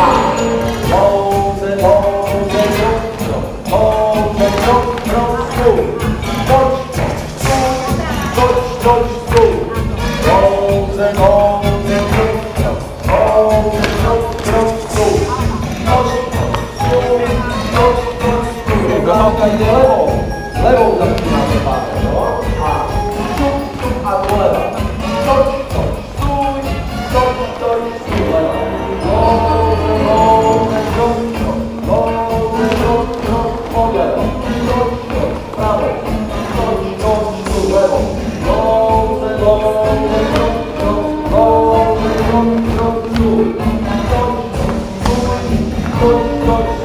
Mądrze, mądrze, krok, mądrze, krok, krok, stój. Chodź, stój. Mądrze, mądrze, krok, mądrze, krok, stój. Chodź, stój. Gotowa idzie lewą. Lewą zaczynamy parę, no. A do lewa. Chodź, stój. Stój, lewa. Mądrze, krok, mądrze, krok, po lewo. Prawo. Chodź, lewą. Mądrze, krok, stój. Chodź,